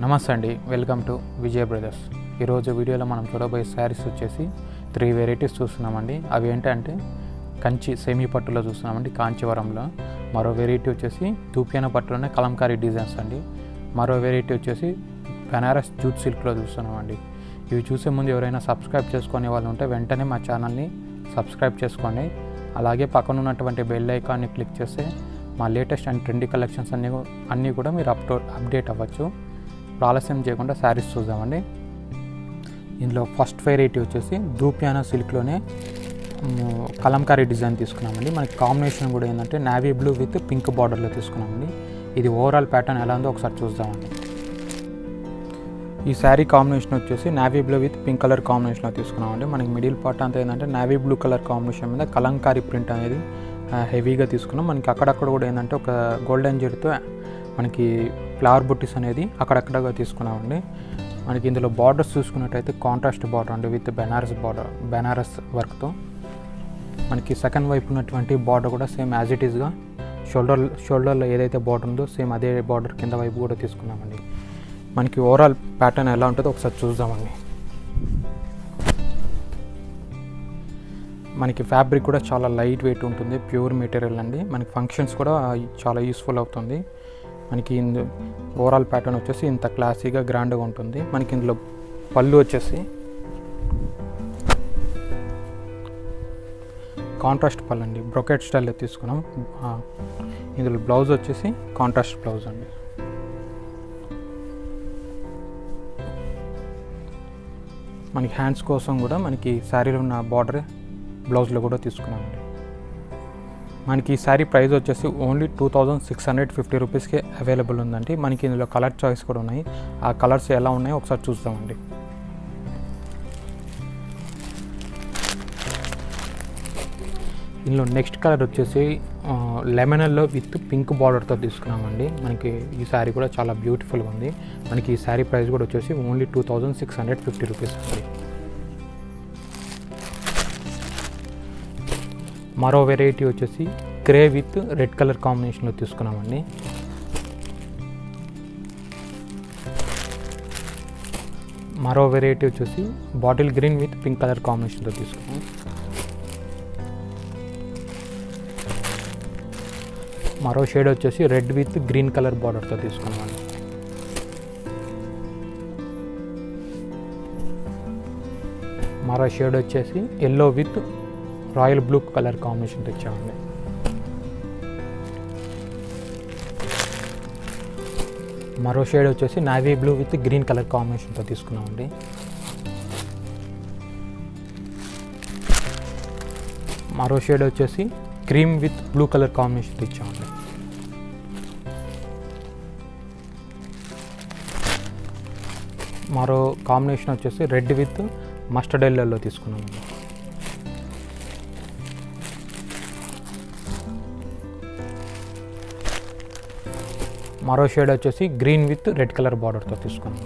నమస్తే అండి, welcome to Vijay brothers. ఈరోజు వీడియోలో మనం చూడబోయే శారీస్ వచ్చేసి 3 వెరైటీస్ చూస్తున్నామండి. అవి ఏంటంటే కంచి సెమీ పట్టులో చూస్తున్నామండి, కాంచీవరంలో. మరో వెరైటీ వచ్చేసి దూపియానా పట్టులోనే కలంకారీ డిజైన్స్ అండి. మరో వెరైటీ వచ్చేసి బెనారస్ జూట్ సిల్క్లో చూస్తున్నామండి. ఇవి చూసే ముందు ఎవరైనా సబ్స్క్రైబ్ చేసుకునే వాళ్ళు ఉంటే వెంటనే మా ఛానల్ని సబ్స్క్రైబ్ చేసుకోండి. అలాగే పక్కన ఉన్నటువంటి బెల్ ఐకాన్ని క్లిక్ చేస్తే మా లేటెస్ట్ అండ్ ట్రెండీ కలెక్షన్స్ అన్నీ కూడా మీరు అప్డేట్ అవ్వచ్చు. ఆలస్యం చేయకుండా శారీస్ చూద్దామండి. ఇందులో ఫస్ట్ వెరైటీ వచ్చేసి దూపియానా సిల్క్లోనే కలంకారీ డిజైన్ తీసుకున్నామండి. మనకి కాంబినేషన్ కూడా ఏంటంటే నావీ బ్లూ విత్ పింక్ బార్డర్లో తీసుకున్నామండి. ఇది ఓవరాల్ ప్యాటర్న్ ఎలా ఉందో ఒకసారి చూద్దామండి. ఈ శారీ కాంబినేషన్ వచ్చేసి navy blue with pink colour కాంబినేషన్లో తీసుకున్నామండి. మనకి మిడిల్ పార్ట్ అంతా ఏంటంటే నావీ బ్లూ కలర్ కాంబినేషన్ మీద కలంకారీ ప్రింట్ అనేది హెవీగా తీసుకున్నాం. మనకి అక్కడక్కడ కూడా ఏంటంటే ఒక గోల్డెన్ జెర్తో మనకి ఫ్లవర్ బుట్టీస్ అనేది అక్కడక్కడగా తీసుకున్నామండి. మనకి ఇందులో బార్డర్స్ చూసుకున్నట్టయితే కాంట్రాస్ట్ బార్డర్ అండి విత్ బెనారస్ వర్క్తో. మనకి సెకండ్ వైపు ఉన్నటువంటి బార్డర్ కూడా సేమ్ యాజ్ ఇట్ ఈస్గా షోల్డర్లో ఏదైతే బార్డర్ ఉందో సేమ్ అదే బార్డర్ కింద వైపు కూడా తీసుకున్నామండి. మనకి ఓవరాల్ ప్యాటర్న్ ఎలా ఉంటుందో ఒకసారి చూద్దామండి. మనకి ఫ్యాబ్రిక్ కూడా చాలా లైట్ వెయిట్ ఉంటుంది, ప్యూర్ మెటీరియల్ అండి. మనకి ఫంక్షన్స్ కూడా చాలా యూస్ఫుల్ అవుతుంది. మనకి ఓవరాల్ ప్యాటర్న్ వచ్చేసి ఇంత క్లాసీగా గ్రాండ్గా ఉంటుంది. మనకి ఇందులో పళ్ళు వచ్చేసి కాంట్రాస్ట్ పళ్ళు అండి, బ్రొకెట్ స్టైల్లో తీసుకున్నాం. ఇందులో బ్లౌజ్ వచ్చేసి కాంట్రాస్ట్ బ్లౌజ్ అండి. మనకి హ్యాండ్స్ కోసం కూడా మనకి శారీలో ఉన్న బార్డర్ బ్లౌజ్లో కూడా తీసుకున్నామండి. మనకి ఈ శారీ ప్రైస్ వచ్చేసి ఓన్లీ 2650 రూపీస్కే అవైలబుల్ ఉందండి. మనకి ఇందులో కలర్ చాయిస్ కూడా ఉన్నాయి. ఆ కలర్స్ ఎలా ఉన్నాయో ఒకసారి చూస్తామండి. ఇందులో నెక్స్ట్ కలర్ వచ్చేసి లెమనల్లో విత్ పింక్ బార్డర్తో తీసుకున్నామండి. మనకి ఈ శారీ కూడా చాలా బ్యూటిఫుల్గా ఉంది. మనకి ఈ శారీ ప్రైస్ కూడా వచ్చేసి ఓన్లీ 2650 రూపీస్ అండి. మరో వెరైటీ వచ్చేసి గ్రే విత్ రెడ్ కలర్ కాంబినేషన్లో తీసుకున్నామండి. మరో వెరైటీ వచ్చేసి bottle green with pink colour కాంబినేషన్తో తీసుకున్నాం. మరో షేడ్ వచ్చేసి రెడ్ విత్ గ్రీన్ కలర్ బార్డర్తో తీసుకున్నామండి. మరో షేడ్ వచ్చేసి yellow with royal blue colour combination తెచ్చామండి. మరో షేడ్ వచ్చేసి navy blue with green colour కాంబినేషన్తో తీసుకున్నామండి. మరో షేడ్ వచ్చేసి cream with blue colour combination తెచ్చామండి. మరో కాంబినేషన్ వచ్చేసి రెడ్ విత్ మస్టర్డ్ ఎల్లోలో తీసుకున్నామండి. మరో షేడ్ వచ్చేసి గ్రీన్ విత్ రెడ్ కలర్ బార్డర్తో తీసుకున్నాం.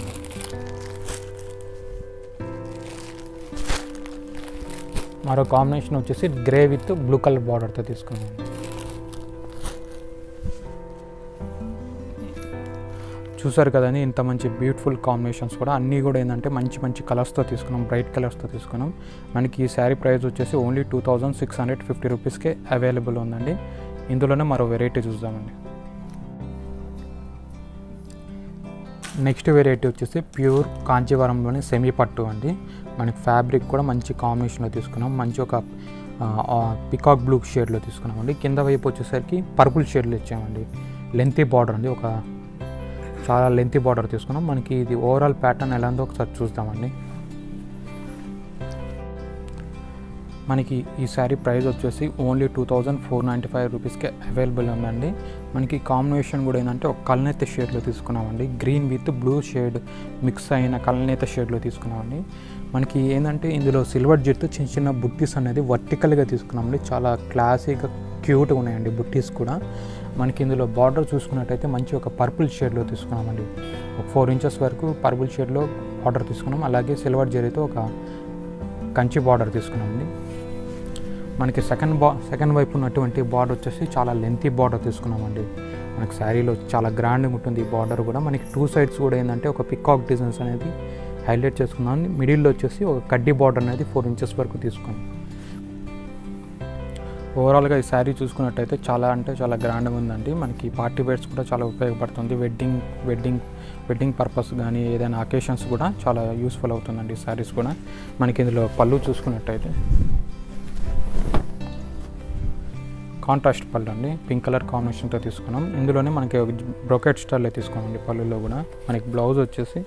మరో కాంబినేషన్ వచ్చేసి గ్రే విత్ బ్లూ కలర్ బార్డర్తో తీసుకున్నాం. చూసారు కదండి, ఇంత మంచి బ్యూటిఫుల్ కాంబినేషన్స్ కూడా అన్నీ కూడా ఏంటంటే మంచి మంచి కలర్స్తో తీసుకున్నాం, బ్రైట్ కలర్స్తో తీసుకున్నాం. మనకి ఈ శారీ ప్రైస్ వచ్చేసి ఓన్లీ 2650 రూపీస్కే అవైలబుల్ ఉందండి. ఇందులోనే మరో వెరైటీ చూద్దామండి. నెక్స్ట్ వెరైటీ వచ్చేసి ప్యూర్ కాంచీవరంలోని సెమీ పట్టు అండి. మనకి ఫ్యాబ్రిక్ కూడా మంచి కాంబినేషన్లో తీసుకున్నాం. మంచి ఒక పికాక్ బ్లూ షేడ్లో తీసుకున్నామండి. కింద వైపు వచ్చేసరికి పర్పుల్ షేడ్లో ఇచ్చామండి. లెంతీ బార్డర్ అండి, ఒక చాలా లెంతీ బార్డర్ తీసుకున్నాం. మనకి ఇది ఓవరాల్ ప్యాటర్న్ ఎలా ఉందో ఒకసారి చూద్దామండి. మనకి ఈ శారీ ప్రైస్ వచ్చేసి ఓన్లీ 2495 రూపీస్కే అవైలబుల్ ఉందండి. మనకి కాంబినేషన్ కూడా ఏంటంటే ఒక కల్నేత షేడ్లో తీసుకున్నామండి. Green with blue shade mix అయిన కల్నేత షేడ్లో తీసుకున్నామండి. మనకి ఏంటంటే ఇందులో సిల్వర్ జెట్ చిన్న చిన్న బుట్టీస్ అనేది వర్టికల్గా తీసుకున్నామండి. చాలా క్లాసీగా క్యూట్గా ఉన్నాయండి బుట్టీస్ కూడా. మనకి ఇందులో బార్డర్ చూసుకున్నట్టయితే మంచి ఒక పర్పుల్ షేడ్లో తీసుకున్నామండి. ఒక 4 ఇంచెస్ వరకు పర్పుల్ షేడ్లో బార్డర్ తీసుకున్నాం. అలాగే సిల్వర్ జెరీతో ఒక కంచి బార్డర్ తీసుకున్నామండి. మనకి సెకండ్ వైపు ఉన్నటువంటి బార్డర్ వచ్చేసి చాలా లెంతీ బార్డర్ తీసుకున్నామండి. మనకి శారీలో చాలా గ్రాండ్గా ఉంటుంది. ఈ బార్డర్ కూడా మనకి 2 సైడ్స్ కూడా ఏంటంటే ఒక పికాక్ డిజైన్స్ అనేది హైలైట్ చేసుకున్నాం. మిడిల్లో వచ్చేసి ఒక కడ్డీ బార్డర్ అనేది 4 ఇంచెస్ వరకు తీసుకున్నాం. ఓవరాల్గా ఈ శారీ చూసుకున్నట్టయితే చాలా గ్రాండ్గా ఉందండి. మనకి పార్టీ వేర్స్ కూడా చాలా ఉపయోగపడుతుంది. వెడ్డింగ్ పర్పస్ కానీ ఏదైనా అకేషన్స్ కూడా చాలా యూస్ఫుల్ అవుతుందండి ఈ శారీస్ కూడా. మనకి ఇందులో పళ్ళు చూసుకున్నట్టయితే కాంట్రాస్ట్ పళ్ళు అండి, పింక్ కలర్ కాంబినేషన్తో తీసుకున్నాం. ఇందులోనే మనకి బ్రోకెట్ స్టైల్లో తీసుకున్నామండి. పళ్ళులో కూడా మనకి బ్లౌజ్ వచ్చేసి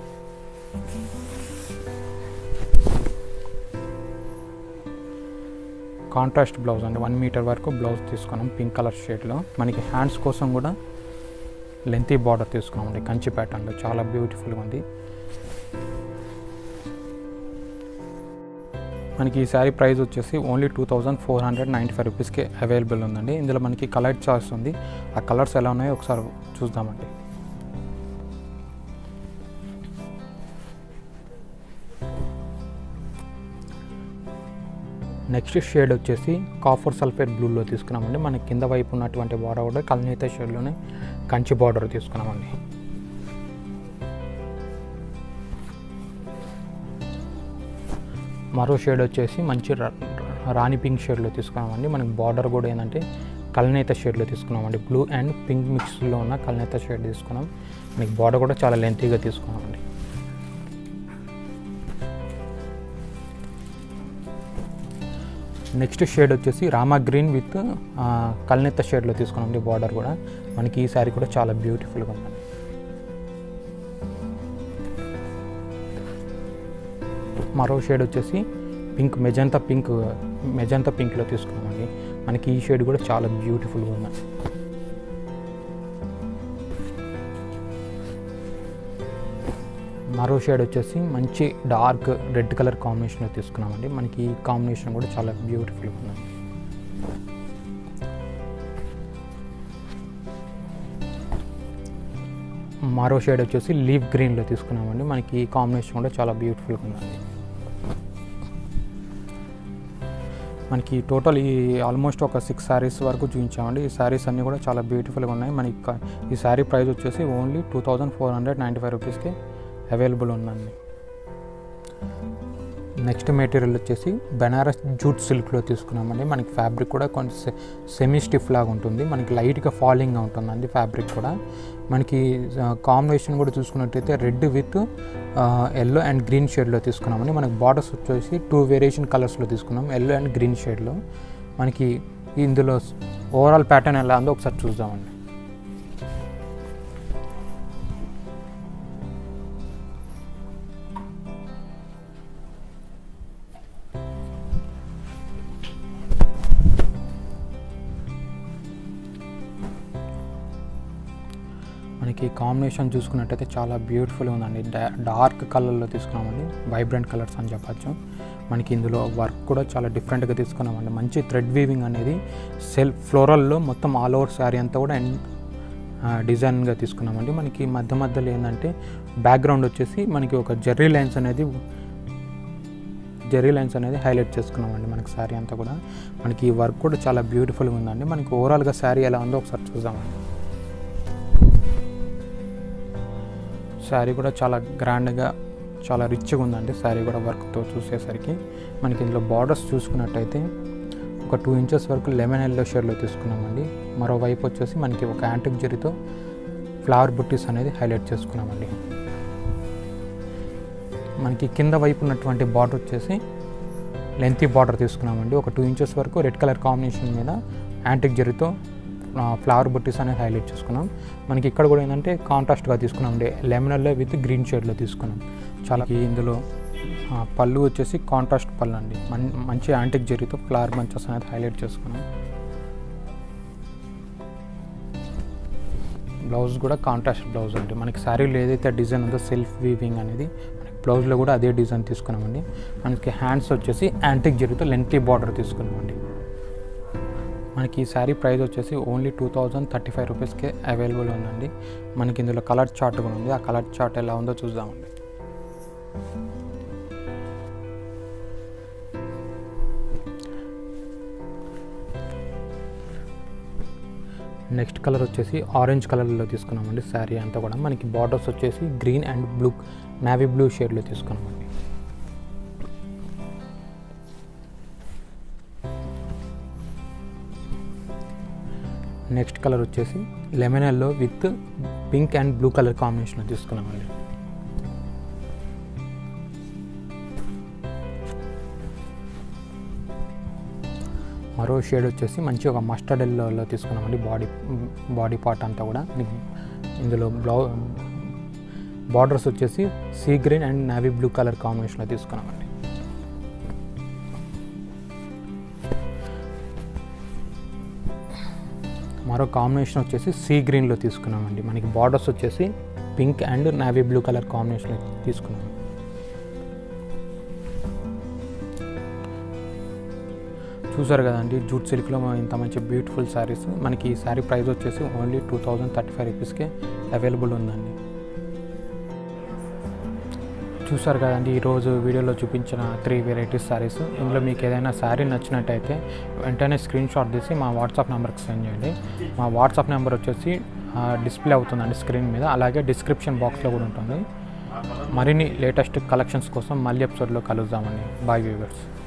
కాంట్రాస్ట్ బ్లౌజ్ అండి, 1 మీటర్ వరకు బ్లౌజ్ తీసుకున్నాం పింక్ కలర్ షేడ్లో. మనకి హ్యాండ్స్ కోసం కూడా లెంతీ బార్డర్ తీసుకున్నామండి కంచి ప్యాటర్న్లో, చాలా బ్యూటిఫుల్గా ఉంది. మనకి ఈ శారీ ప్రైస్ వచ్చేసి ఓన్లీ 2495 రూపీస్కి అవైలబుల్ ఉందండి. ఇందులో మనకి కలర్ చాయిస్ ఉంది. ఆ కలర్స్ ఎలా ఉన్నాయో ఒకసారి చూద్దామండి. నెక్స్ట్ షేడ్ వచ్చేసి కాపర్ సల్ఫేట్ బ్లూలో తీసుకున్నామండి. మనకి కింద వైపు ఉన్నటువంటి బార్డర్ కూడా కల్నేత షేడ్లోనే కంచి బార్డర్ తీసుకున్నామండి. మరో షేడ్ వచ్చేసి మంచి రాణి పింక్ షేడ్లో తీసుకున్నామండి. మనకి బార్డర్ కూడా ఏంటంటే కల్నేత షేడ్లో తీసుకున్నామండి. బ్లూ అండ్ పింక్ మిక్స్లో ఉన్న కల్నేత షేడ్ తీసుకున్నాం. మనకి బార్డర్ కూడా చాలా లెంతీగా తీసుకున్నామండి. నెక్స్ట్ షేడ్ వచ్చేసి రామా గ్రీన్ విత్ కల్నేత షేడ్లో తీసుకున్నామండి. బార్డర్ కూడా మనకి ఈ శారీ కూడా చాలా బ్యూటిఫుల్గా ఉందండి. మరో షేడ్ వచ్చేసి మెజంతా పింక్లో తీసుకున్నామండి. మనకి ఈ షేడ్ కూడా చాలా బ్యూటిఫుల్గా ఉందండి. మరో షేడ్ వచ్చేసి మంచి డార్క్ రెడ్ కలర్ కాంబినేషన్లో తీసుకున్నామండి. మనకి ఈ కాంబినేషన్ కూడా చాలా బ్యూటిఫుల్గా ఉందండి. మరో షేడ్ వచ్చేసి లీఫ్ గ్రీన్లో తీసుకున్నామండి. మనకి ఈ కాంబినేషన్ కూడా చాలా బ్యూటిఫుల్గా ఉందండి. మనకి టోటల్ ఆల్మోస్ట్ ఒక 6 శారీస్ వరకు చూపించామండి. ఈ శారీస్ అన్నీ కూడా చాలా బ్యూటిఫుల్గా ఉన్నాయి. మనకి ఈ శారీ ప్రైస్ వచ్చేసి ఓన్లీ 2495 రూపీస్కి అవైలబుల్ ఉందండి. నెక్స్ట్ మెటీరియల్ వచ్చేసి బెనారస్ జూట్ సిల్క్లో తీసుకున్నామండి. మనకి ఫ్యాబ్రిక్ కూడా కొంచెం సెమీ స్టిఫ్ లాగా ఉంటుంది. మనకి లైట్గా ఫాలింగ్గా ఉంటుందండి ఫ్యాబ్రిక్ కూడా. మనకి కాంబినేషన్ కూడా చూసుకున్నట్టయితే red with yellow and green షేడ్లో తీసుకున్నామండి. మనకి బార్డర్స్ వచ్చేసి 2 వేరియేషన్ కలర్స్లో తీసుకున్నాం, ఎల్లో అండ్ గ్రీన్ షేడ్లో. మనకి ఇందులో ఓవరాల్ ప్యాటర్న్ ఎలా ఉందో ఒకసారి చూద్దామండి. మనకి కాంబినేషన్ చూసుకున్నట్టయితే చాలా బ్యూటిఫుల్గా ఉందండి. డార్క్ కలర్లో తీసుకున్నామండి, వైబ్రెంట్ కలర్స్ అని చెప్పచ్చు. మనకి ఇందులో వర్క్ కూడా చాలా డిఫరెంట్గా తీసుకున్నామండి. మంచి థ్రెడ్ వీవింగ్ అనేది ఫ్లోరల్లో మొత్తం ఆల్ ఓవర్ శారీ అంతా కూడా డిజైన్గా తీసుకున్నామండి. మనకి మధ్యలో ఏంటంటే బ్యాక్గ్రౌండ్ వచ్చేసి మనకి ఒక జెర్రీ లైన్స్ అనేది హైలైట్ చేసుకున్నామండి. మనకి శారీ అంతా కూడా మనకి ఈ వర్క్ కూడా చాలా బ్యూటిఫుల్గా ఉందండి. మనకి ఓవరాల్గా శారీ ఎలా ఉందో ఒకసారి చూద్దామండి. శారీ కూడా చాలా గ్రాండ్గా చాలా రిచ్గా ఉందండి. శారీ కూడా వర్క్తో చూసేసరికి మనకి ఇందులో బార్డర్స్ చూసుకున్నట్టయితే ఒక 2 ఇంచెస్ వరకు లెమన్ ఎల్లో షేడ్లో తీసుకున్నామండి. మరోవైపు వచ్చేసి మనకి ఒక యాంటిక్ జరీతో ఫ్లవర్ బుట్టీస్ అనేది హైలైట్ చేసుకున్నామండి. మనకి కింద వైపు ఉన్నటువంటి బార్డర్ వచ్చేసి లెంతీ బార్డర్ తీసుకున్నామండి. ఒక 2 ఇంచెస్ వరకు రెడ్ కలర్ కాంబినేషన్ మీద యాంటిక్ జరీతో ఫ్లవర్ బుట్టీస్ అనేది హైలైట్ చేసుకున్నాం. మనకి ఇక్కడ కూడా ఏంటంటే కాంట్రాస్ట్గా తీసుకున్నామండి, లెమన్ ఎల్లో విత్ గ్రీన్ షేడ్లో తీసుకున్నాం. చాలా ఇందులో పళ్ళు వచ్చేసి కాంట్రాస్ట్ పళ్ళు అండి, మంచి యాంటిక్ జరీతో ఫ్లవర్ బంచెస్ అనేది హైలైట్ చేసుకున్నాం. బ్లౌజ్ కూడా కాంట్రాస్ట్ బ్లౌజ్ అండి. మనకి శారీలో ఏదైతే డిజైన్ ఉందో సెల్ఫ్ వీవింగ్ అనేది మనకి బ్లౌజ్లో కూడా అదే డిజైన్ తీసుకున్నామండి. మనకి హ్యాండ్స్ వచ్చేసి యాంటిక్ జరీతో లెంతీ బార్డర్ తీసుకున్నామండి. మనకి ఈ శారీ ప్రైస్ వచ్చేసి ఓన్లీ 2035 రూపీస్కే అవైలబుల్ ఉందండి. మనకి ఇందులో కలర్ చార్ట్ కూడా ఉంది. ఆ కలర్ చార్ట్ ఎలా ఉందో చూద్దామండి. నెక్స్ట్ కలర్ వచ్చేసి ఆరెంజ్ కలర్లో తీసుకున్నామండి. శారీ అంతా కూడా మనకి బార్డర్స్ వచ్చేసి green and blue, navy blue షేడ్లో తీసుకున్నామండి. నెక్స్ట్ కలర్ వచ్చేసి lemon yellow with pink and blue colour కాంబినేషన్లో తీసుకున్నామండి. మరో షేడ్ వచ్చేసి మంచి ఒక మస్టర్డ్ ఎల్లోలో తీసుకున్నామండి. బాడీ పార్ట్ అంతా కూడా ఇందులో బార్డర్స్ వచ్చేసి sea green and navy blue colour కాంబినేషన్లో తీసుకున్నామండి. మరో కాంబినేషన్ వచ్చేసి సీ గ్రీన్లో తీసుకున్నామండి. మనకి బార్డర్స్ వచ్చేసి pink and navy blue colour కాంబినేషన్లో తీసుకున్నాము. చూసారు కదండి, జూట్ సిల్క్లో ఇంత మంచి బ్యూటిఫుల్ శారీస్. మనకి ఈ శారీ ప్రైస్ వచ్చేసి ఓన్లీ 2035 రూపీస్కే అవైలబుల్ ఉందండి. చూసారు కదండి, ఈరోజు వీడియోలో చూపించిన 3 వెరైటీస్ శారీస్. ఇందులో మీకు ఏదైనా శారీ నచ్చినట్టయితే వెంటనే స్క్రీన్ షాట్ తీసి మా వాట్సాప్ నెంబర్కి సెండ్ చేయండి. మా వాట్సాప్ నెంబర్ వచ్చేసి డిస్ప్లే అవుతుందండి స్క్రీన్ మీద, అలాగే డిస్క్రిప్షన్ బాక్స్లో కూడా ఉంటుంది. మరిన్ని లేటెస్ట్ కలెక్షన్స్ కోసం మళ్ళీ ఎపిసోడ్లో కలుద్దామండి. Bye viewers.